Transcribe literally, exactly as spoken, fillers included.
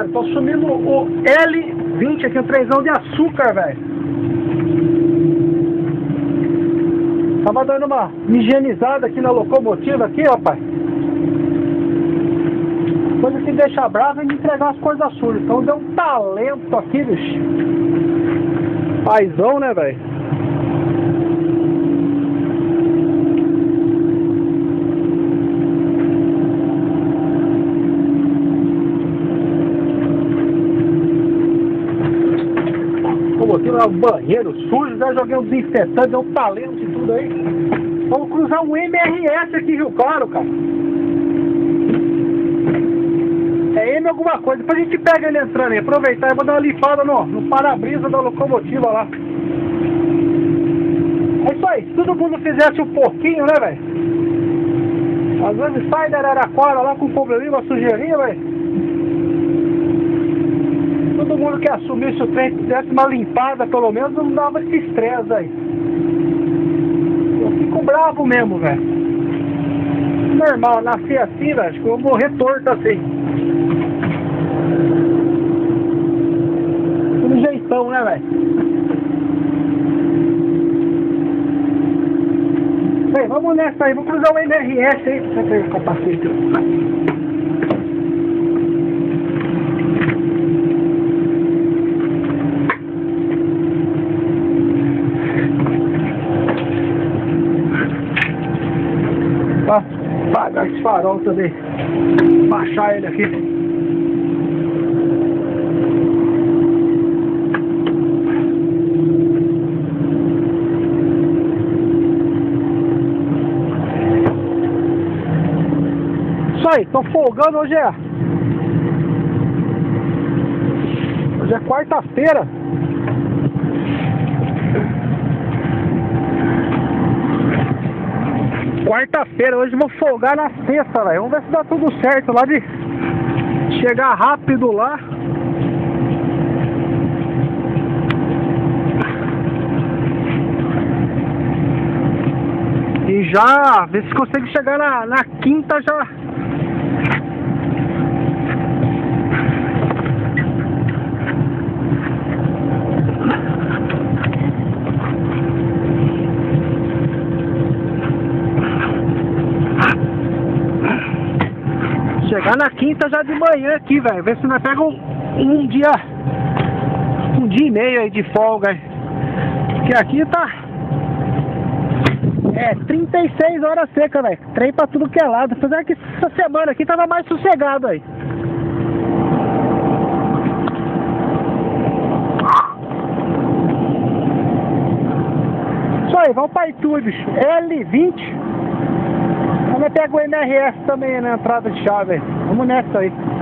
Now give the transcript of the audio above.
velho. Tô assumindo o L vinte aqui, um trenzão de açúcar, velho. Tava dando uma higienizada aqui na locomotiva, aqui, rapaz. Coisa que deixa bravo é me entregar as coisas sujas. Então deu um talento aqui, bicho. Paizão, né, velho? Botei lá o banheiro sujo, já joguei um desinfetante, deu um talento e tudo aí. Vamos cruzar um M R S aqui, Rio Claro, cara. É M alguma coisa, depois a gente pega ele entrando aí, aproveitar e vou dar uma limpada no, no para-brisa da locomotiva lá. É isso aí, se todo mundo fizesse um pouquinho, né, velho? Às vezes sai da Araraquara lá com um probleminha, uma sujeirinha, velho. Todo mundo que assumisse o trem, desse uma limpada pelo menos, não dava esse estresse aí. Eu fico bravo mesmo, velho. Normal, nasci assim, velho, acho que eu vou morrer torto assim. Tudo jeitão, né, velho? Bem, vamos nessa aí, vamos cruzar o M R S aí. Deixa eu pegar o capacete. Apagar esse farol também, baixar ele aqui. Isso aí, tô folgando hoje é. Hoje é quarta-feira. Quarta-feira, hoje vou folgar na sexta, velho. Vamos ver se dá tudo certo lá de chegar rápido lá. E já ver se consigo chegar na, na quinta já. Chegar na quinta já de manhã aqui, velho. Ver se nós pegamos um, um dia, um dia e meio aí de folga. Porque aqui tá, é, trinta e seis horas seca, velho. Trem pra tudo que é lado. Apesar que essa semana aqui tava mais sossegado aí. Isso aí, vamos pra Itu, bicho. L vinte. Vamos pegar o M R S também na entrada de chave. Vamos nessa aí.